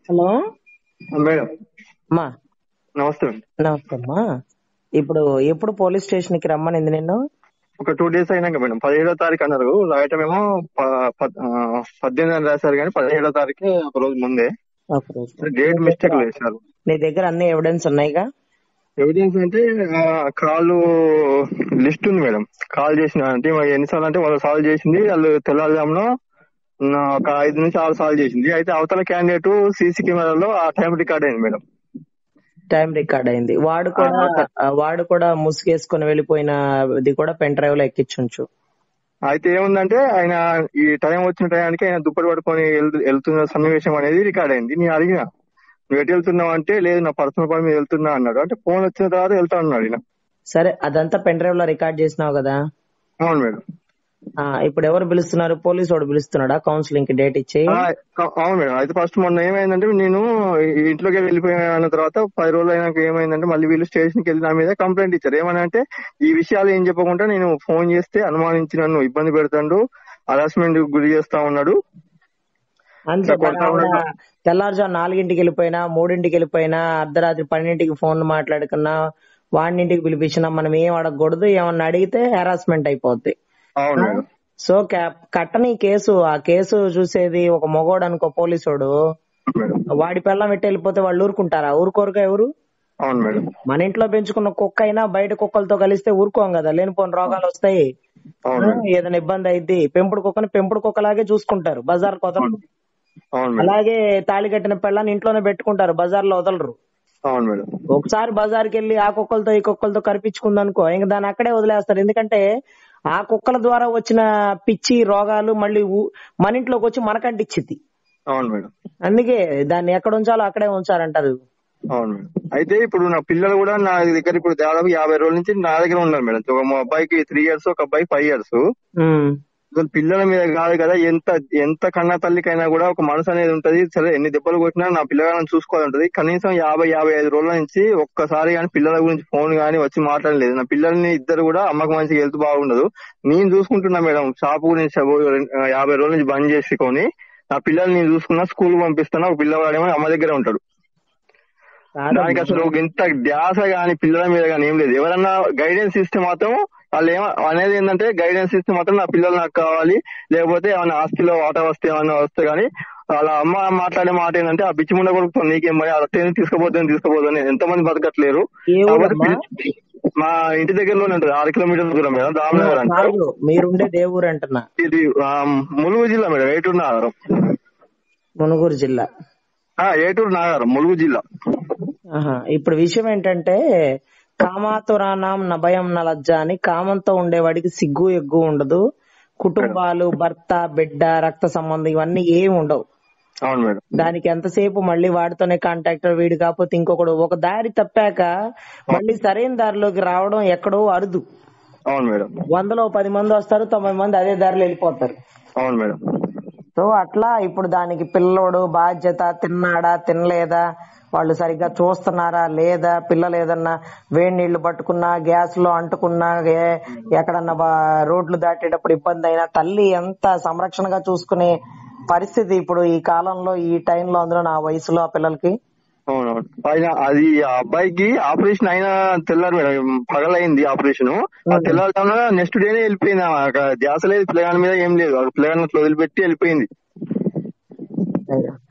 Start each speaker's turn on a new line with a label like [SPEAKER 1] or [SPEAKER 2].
[SPEAKER 1] Hello
[SPEAKER 2] madam
[SPEAKER 1] అమ్మా.
[SPEAKER 2] నమస్తే అండి.
[SPEAKER 1] నమస్తే అమ్మా. ఇప్పుడు ఎప్పుడు పోలీస్ స్టేషన్ కి రమ్మనింది నిన్ను?
[SPEAKER 2] ఒక 2 days అయినాక మేడం 17వ తారీఖు అన్నారు. రాయటమేమో 18 అని రాశారు కానీ 17వ తారీఖు ఒక రోజు ముందే
[SPEAKER 1] ఒక రోజు
[SPEAKER 2] డేట్ మిస్టేక్ వేశారు.
[SPEAKER 1] నీ దగ్గర అన్ని ఎవిడెన్స్ ఉన్నాయిగా?
[SPEAKER 2] ఎవిడెన్స్ అంటే కాల్ లిస్ట్ ఉంది మేడం. కాల్ చేసిన అంటే ఎన్నిసార్లు అంటే వాళ్ళు సాల్వ్ చేసింది, వాళ్ళు తెల్లారుజామున ఒక 5 నుంచి 6 సార్లు చేసింది. అయితే అవతల క్యాండిడేట్ సీసీ కెమెరాలో ఆ టైం రికార్డ్ అయింది మేడం.
[SPEAKER 1] టైం రికార్డ్ అయింది. వాడు కూడా ముసుగేసుకుని వెళ్ళిపోయినది కూడా పెన్ డ్రైవ్ లో ఎక్కించుంచు.
[SPEAKER 2] అయితే ఏముందంటే ఆయన ఈ టైం వచ్చిన టైంకి ఆయన దుప్పటి పట్టుకొని వెళ్తున్న సన్నివేశం అనేది రికార్డ్ అయింది. నేను అడిగిన, నువ్వు ఎటు వెళ్తున్నావు అంటే, లేదు నా పర్సనల్ పని మీద వెళ్తున్నా అన్నాడు. అంటే ఫోన్ వచ్చిన తర్వాత వెళ్తా అన్నాడు ఈయన.
[SPEAKER 1] సరే, అదంతా పెన్ డ్రైవ్ లో రికార్డ్ చేసినావు కదా?
[SPEAKER 2] అవును మేడం.
[SPEAKER 1] ఇప్పుడు ఎవరు పిలుస్తున్నారు? పోలీసు వాడు పిలుస్తున్నాడా కౌన్సిలింగ్ కి డేట్ ఇచ్చి?
[SPEAKER 2] అవును మేడం. అయితే ఫస్ట్ మొన్న ఏమైందంటే, నేను ఇంట్లోకి వెళ్ళిపోయిన తర్వాత 10 రోజులు అయినాక ఏమైందంటే, మళ్ళీ వీళ్ళు స్టేషన్ కి వెళ్ళి నా మీద కంప్లైంట్ ఇచ్చారు. ఏమని అంటే, ఈ విషయాలు ఏం చెప్పకుండా నేను ఫోన్ చేస్తే అనుమానించి నన్ను ఇబ్బంది పెడతాడు, హరాస్మెంట్ గురి చేస్తా ఉన్నాడు.
[SPEAKER 1] అంతే. తెల్లారుజాము 4ంటికి వెళ్ళిపోయినా, 3ంటికి వెళ్ళిపోయినా, అర్ధరాత్రి 12ంటికి ఫోన్ మాట్లాడుకున్నా, వాడినింటికి పిలిపించినా మనం ఏం అడగకూడదు. ఏమన్నా అడిగితే హెరాస్మెంట్ అయిపోద్ది. సో కట్టని కేసు, ఆ కేసు చూసేది ఒక మగోడు అనుకో, పోలీసోడు. వాడి పిల్లం ఎట్టి వెళ్ళిపోతే వాళ్ళు ఊరుకుంటారా? ఊరుకోరుగా ఎవరు. మన ఇంట్లో పెంచుకున్న కుక్క అయినా బయట కుక్కలతో కలిస్తే ఊరుకోం కదా, లేనిపోని రోగాలు వస్తాయి, ఏదైనా ఇబ్బంది అయింది. పెంపుడు కుక్కని పెంపుడు కుక్కలాగే చూసుకుంటారు, బజార్ వదలరు. అలాగే తాళి కట్టిన పిల్లని ఇంట్లోనే పెట్టుకుంటారు, బజార్ లో వదలరు. ఒకసారి బజార్కి వెళ్ళి ఆ కుక్కలతో ఈ కుక్కలతో కనిపించుకుందనుకో, ఇంక దాన్ని అక్కడే వదిలేస్తారు. ఎందుకంటే ఆ కుక్కల ద్వారా వచ్చిన పిచ్చి రోగాలు మళ్ళీ మన ఇంట్లోకి వచ్చి మనకంటిచ్చిద్ది. అందుకే దాన్ని ఎక్కడ ఉంచాలో అక్కడే ఉంచాలంటారు.
[SPEAKER 2] అవును. అయితే ఇప్పుడు నా పిల్లలు కూడా నా దగ్గర ఇప్పుడు దాదాపు 50 రోజుల నుంచి నా దగ్గర ఉన్నారు మేడం. ఒక అబ్బాయికి 3 years, ఒక అబ్బాయి 5 years. అసలు పిల్లల మీద కాదు కదా, ఎంత కన్నా తల్లికైనా కూడా ఒక మనసు అనేది ఉంటది. సరే ఎన్ని దెబ్బలు కొట్టినా నా పిల్లగాలను చూసుకోవాలంటది. కనీసం 50-55 రోజుల నుంచి ఒక్కసారి కానీ పిల్లల గురించి ఫోన్ గానీ వచ్చి మాట్లాడలేదు. నా పిల్లల్ని ఇద్దరు కూడా అమ్మకు మంచిగా హెల్త్ బాగుండదు, నేను చూసుకుంటున్నా మేడం. షాపు గురించి 50 రోజుల నుంచి బంద్ చేసుకొని నా పిల్లల్ని నేను చూసుకున్నా, స్కూల్ పంపిస్తున్నా. ఒక పిల్లవాడేమో అమ్మ దగ్గరే ఉంటాడు. దానికి అసలు ఇంత ధ్యాస గానీ పిల్లల మీద గానీ ఏం లేదు. ఎవరన్నా గైడెన్స్ ఇస్తే మాత్రం వాళ్ళు అనేది ఏంటంటే, గైడెన్స్ ఇస్తే మాత్రం నా పిల్లలు నాకు కావాలి, లేకపోతే ఏమైనా ఆస్తిలో వాటా వస్తే ఏమన్నా వస్తే గానీ, వాళ్ళ అమ్మ మాట్లాడే మాట ఏంటంటే, ఆ బిచ్చి ముండ కొడుకుతో నీకేం మరి, అలా తీసుకోపోతుంది ఎంతమంది బతకట్లేరు. మా ఇంటి దగ్గరలోనే ఉంటుంది, 6 kilometers దూరం మేడం, దామనగర్ అంటారు.
[SPEAKER 1] మీరుండే దేవురు అంటున్నా?
[SPEAKER 2] ఇది ములుగు జిల్లా మేడం, ఏటూరు నాగారం.
[SPEAKER 1] మునుగోడు జిల్లా,
[SPEAKER 2] ఏటూరు నాగారం, ములుగు జిల్లా.
[SPEAKER 1] ఇప్పుడు విషయం ఏంటంటే, కామాతురానాం నభయం నలజ్జ అని, కామంతో ఉండేవాడికి సిగ్గు ఎగ్గు ఉండదు. కుటుంబాలు, భర్త, బిడ్డ, రక్త సంబంధం ఇవన్నీ ఏమి ఉండవు. దానికి ఎంతసేపు మళ్ళీ వాడితోనే కాంటాక్ట్, వీడు కాకపోతే ఇంకొకడు. ఒక దారి తప్పాక మళ్ళీ సరైన దారిలోకి రావడం ఎక్కడో అరుదు. 100లో 10 మంది వస్తారు, 90 మంది అదే దారిలో వెళ్ళిపోతారు. సో అట్లా ఇప్పుడు దానికి పిల్లోడు బాధ్యత, తిన్నాడా తినలేదా, వాళ్ళు సరిగ్గా చూస్తున్నారా లేదా, పిల్లలు ఏదన్నా వేడి నీళ్లు పట్టుకున్నా, గ్యాస్ లో అంటుకున్నా, ఎక్కడన్నా రోడ్లు దాటేటప్పుడు ఇబ్బంది అయినా, తల్లి ఎంత సంరక్షణగా చూసుకునే పరిస్థితి ఇప్పుడు ఈ కాలంలో, ఈ టైంలో, అందులో నా వయసులో ఆ పిల్లలకి.
[SPEAKER 2] అవునవును. అది ఆ అబ్బాయికి ఆపరేషన్ అయినా తెల్లారు మేడం, పగలైంది ఆపరేషన్. తెల్లారుజామున నెక్స్ట్ డేనే వెళ్ళిపోయింది. ధ్యాస లేదు పిల్లగాని మీద, ఏం లేదు. పిల్లగాని వదిలిపెట్టి వెళ్ళిపోయింది.